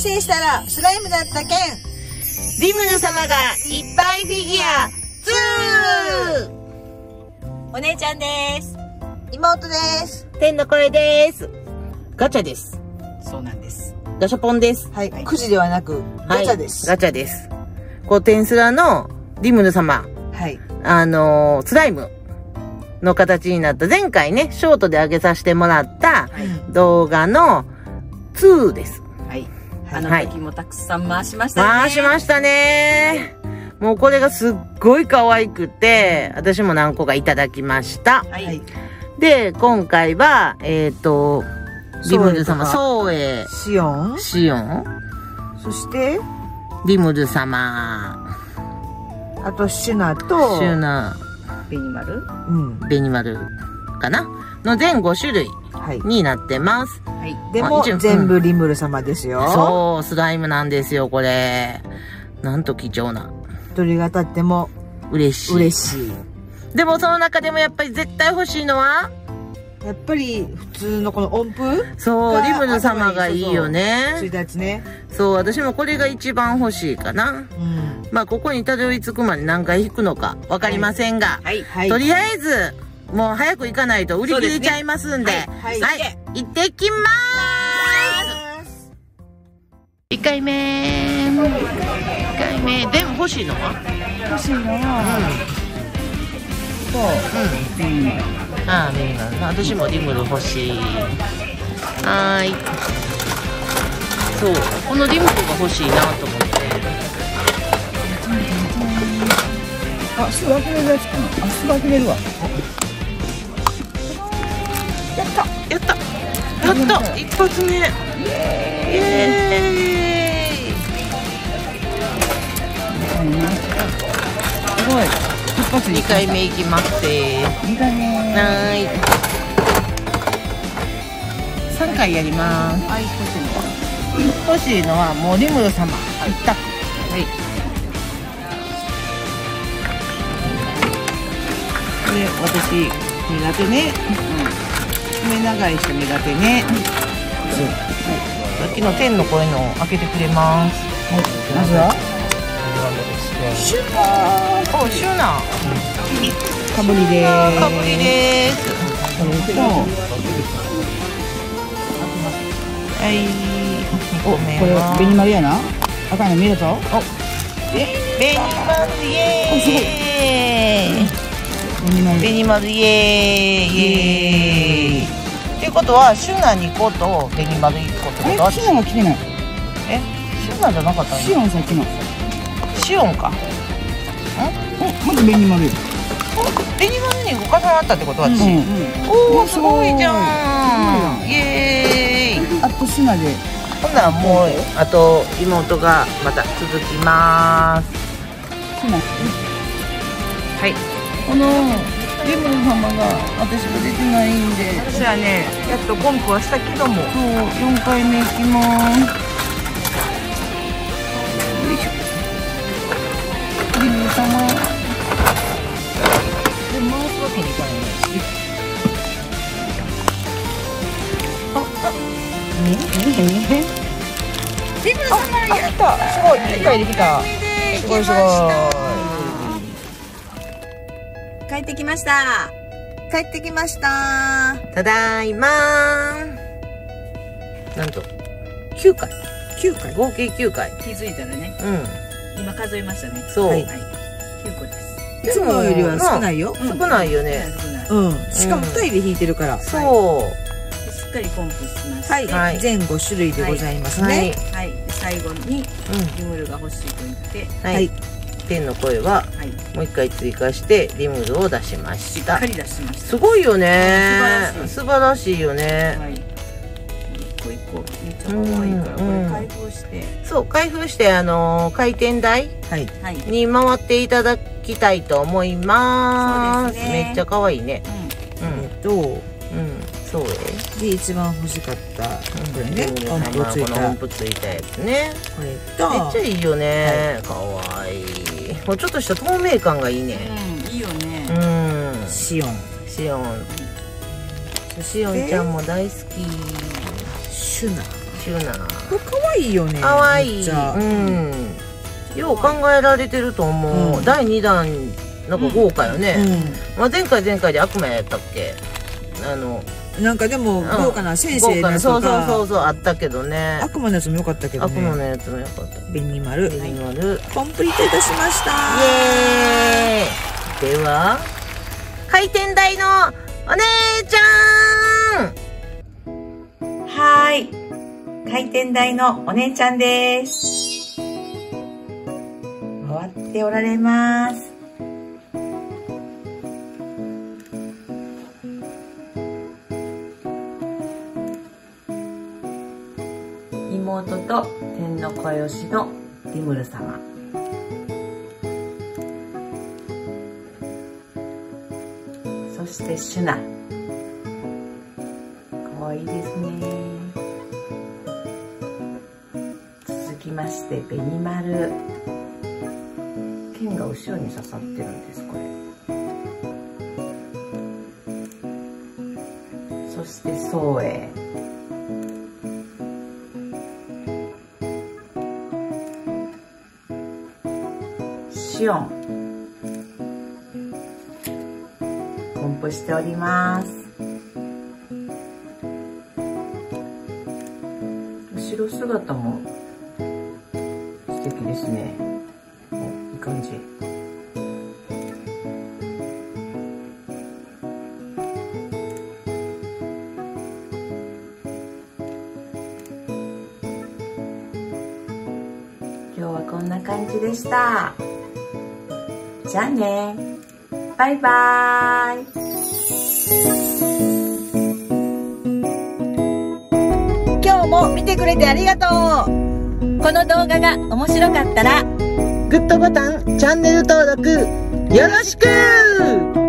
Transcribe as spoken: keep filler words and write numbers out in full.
成したらスライムだった件、 リムル様がいっぱいフィギュアツー。 お姉ちゃんです。 妹です。 天の声です。ガチャです。 そうなんです。 ガシャポンです。 はい。くじではなく、ガチャです。 はい、ガチャです。こう、テンスラのリムル様。 はい。 あのー、スライムの形になった、前回ね、ショートで上げさせてもらった動画のツーです。 はい。あの時もたくさん回しましたね。 回しましたね。もうこれがすっごい可愛くて、私も何個かいただきました。 はい。 で、今回は、えっと、リムル様、ソウエイ、 シオン、 シオン、 そして、 リムル様、 あとシュナと、 シュナ、 ベニマル、 うん、 ベニマルかなの全ご種類になってます。 はい。 でも、全部リムル様ですよ。 そう、スライムなんですよ、これ。なんと貴重な。 鳥が立っても、 嬉しい。 嬉しい。 でもその中でもやっぱり絶対欲しいのはやっぱり普通のこの音符、 そう、リムル様がいいよね。 ついたやつね。 そう、私もこれが一番欲しいかな。うん。まあ、ここにたどり着くまで何回引くのかわかりませんが、はい。はい、とりあえず、もう早く行かないと売り切れちゃいますんで、はい。はい、行ってきまーす。いっかいめー。いっかいめ。でも欲しいのは欲しいのは、そう。うん。うん。 ああ、ベニマルな。私もリムル欲しい。はーい。そう、このリムルが欲しいなと思って。 あ、すぐ開けれるやつかな。あ、すぐ開けれるわ。やった。 やった。やった。一発目。イエーイ。すごい。一発二回目いきます。 二回目。 はーい。三回やります。 はい、欲しいの。 欲しいのはもうリムル様一択。はい。で、私苦手ね。うん。目長い人苦手ね。そう。さっきの天の声の開けてくれます。 まずは。シュナー。 お、シュナー。 かぶりでーす。 かぶりでーす。はい。お、これベニマルやな。赤いの見るぞ。お、 ベニマルイエーイ。ベニマルイエーイ。イエーイ。っていうことはシュナに個とベニマルいっこってことは。 シュナが来てない。 え、シュナじゃなかったの？ シオンさっきの。 シオンか。ん？ お、まずベニマル。 ベニマルにご重なったってことは私。おお、すごいじゃん。イエーイ。 あとシュナで。 ほんならもうあと妹がまた続きます。 シュナ。 はい。 このリムル様が私が出てないんで。 私はね、やっとコンプはしたけども。そう、 よんかいめいきます。よいしょ。リムル様。で回すわけにいかないし。あ、あ、ね、ね、リムル様やった。すごい、いっかいできた。すごいすごい。 帰ってきました。 帰ってきました。 ただいまー。なんときゅうかい。 きゅうかい。 合計きゅうかい。 気づいたらね。うん。今数えましたね。 そう。はい。 きゅうこです。 いつもよりは少ないよ。 少ないよね。 うん。しかもふたりで弾いてるから。 そう。 しっかりコンプしまして。 はい。全ご種類でございますね。 はい。最後にリムルが欲しいと言って。 はい。天の声はもう一回追加してリムルを出しました。 しっかり出しました。 すごいよね。素晴らしいよね。 一個一個めっちゃ可愛いからこれ開封して。 そう開封してあの回転台に回っていただきたいと思います。めっちゃ可愛いね。 うんと、うん、 そうで一番欲しかったこれね。 音符ついた。音符ついたやつね。これとめっちゃいいよね。可愛い。もうちょっとした透明感がいいね。 うん、いいよね。 うん。 シオン。 シオン。シオンちゃんも大好き。 シュナ。 シュナ。 これ可愛いよね。 可愛い。 うん。 よう考えられてると思う。だいにだんなんか豪華よね。まあ前回前回で悪魔やったっけ？あのなんかでも豪華な先生のやつとか、 そうそうそうそうあったけどね。 悪魔のやつも良かったけどね。 悪魔のやつも良かった。 紅丸。 紅丸。 コンプリートいたしました。 イエーイ。では回転台のお姉ちゃん。 はーい。回転台のお姉ちゃんです。回っておられます。妹と天の声推しのディムル様。そしてシュナ。かわいいですね。続きまして紅丸。剣が後ろに刺さってるんですこれ。そして宗英。シオン。コンプしております。後ろ姿も素敵ですね。いい感じ。今日はこんな感じでした。じゃあね。バイバーイ。 今日も見てくれてありがとう。 この動画が面白かったらグッドボタン、チャンネル登録よろしく。